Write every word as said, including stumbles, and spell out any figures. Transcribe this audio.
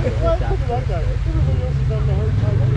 Well, look at that guy. Everybody else is on the hard time.